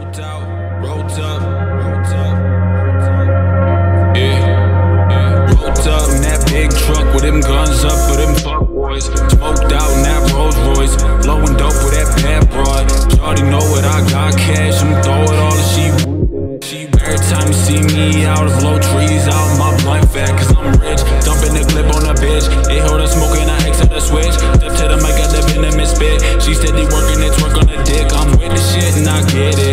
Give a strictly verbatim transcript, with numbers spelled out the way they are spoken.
Rolled out, rolled up, rolled up, rolled up. Yeah, yeah. Rolled up in that big truck with them guns up for them fuck boys. Smoked out in that Rolls Royce, blowing dope with that bad broad. Shawty know what I got, cash, I'm throw it all if she She every time you see me out, I blow trees out my blunt fat, cause I'm rich. Dumping the clip on a bitch, they hold her smoking, I exit the switch. Step to the mic, got the venom and spit. She steady working it, twerk on the dick. I'm with the shit and I get it.